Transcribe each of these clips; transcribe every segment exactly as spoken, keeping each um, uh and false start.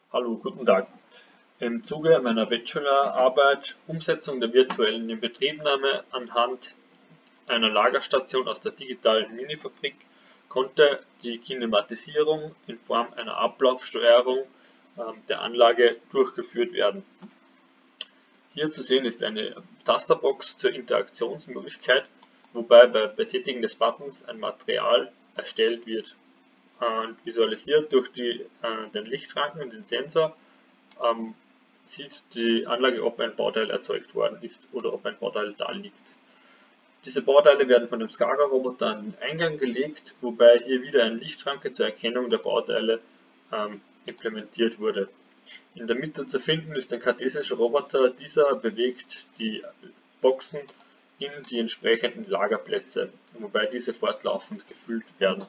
Hallo, guten Tag. Im Zuge meiner Bachelorarbeit Umsetzung der virtuellen Inbetriebnahme anhand einer Lagerstation aus der digitalen Minifabrik konnte die Kinematisierung in Form einer Ablaufsteuerung ähm, der Anlage durchgeführt werden. Hier zu sehen ist eine Tasterbox zur Interaktionsmöglichkeit, wobei bei Betätigen des Buttons ein Material erstellt wird und visualisiert durch die, äh, den Lichtschranken und den Sensor ähm, sieht die Anlage, ob ein Bauteil erzeugt worden ist oder ob ein Bauteil da liegt. Diese Bauteile werden von dem Skaga-Roboter an den Eingang gelegt, wobei hier wieder eine Lichtschranke zur Erkennung der Bauteile ähm, implementiert wurde. In der Mitte zu finden ist ein kartesischer Roboter, dieser bewegt die Boxen in die entsprechenden Lagerplätze, wobei diese fortlaufend gefüllt werden.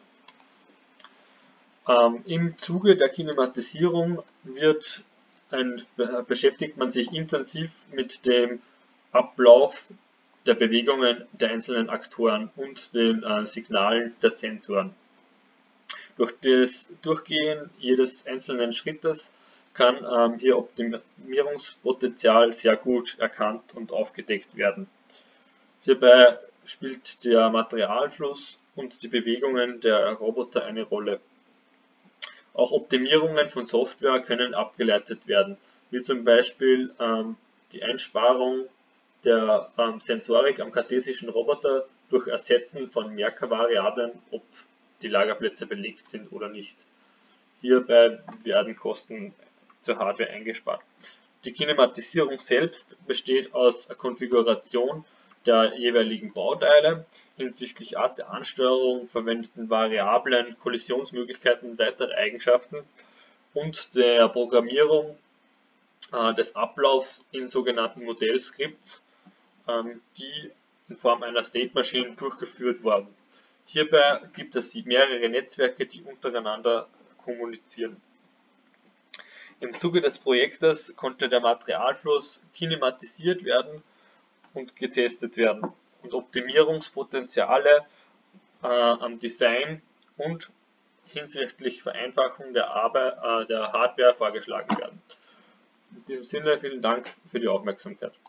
Ähm, Im Zuge der Kinematisierung wird ein, beschäftigt man sich intensiv mit dem Ablauf der Bewegungen der einzelnen Aktoren und den äh, Signalen der Sensoren. Durch das Durchgehen jedes einzelnen Schrittes kann ähm, hier Optimierungspotenzial sehr gut erkannt und aufgedeckt werden. Hierbei spielt der Materialfluss und die Bewegungen der Roboter eine Rolle. Auch Optimierungen von Software können abgeleitet werden, wie zum Beispiel ähm, die Einsparung der ähm, Sensorik am kartesischen Roboter durch Ersetzen von Merkervariablen, ob die Lagerplätze belegt sind oder nicht. Hierbei werden Kosten zur Hardware eingespart. Die Kinematisierung selbst besteht aus der Konfiguration der jeweiligen Bauteile hinsichtlich Art der Ansteuerung, verwendeten Variablen, Kollisionsmöglichkeiten und weitere Eigenschaften und der Programmierung äh, des Ablaufs in sogenannten Modellskripts, ähm, die in Form einer State Machine durchgeführt wurden. Hierbei gibt es mehrere Netzwerke, die untereinander kommunizieren. Im Zuge des Projektes konnte der Materialfluss kinematisiert werden und getestet werden und Optimierungspotenziale äh, am Design und hinsichtlich Vereinfachung der, Arbeit, äh, der Hardware vorgeschlagen werden. In diesem Sinne vielen Dank für die Aufmerksamkeit.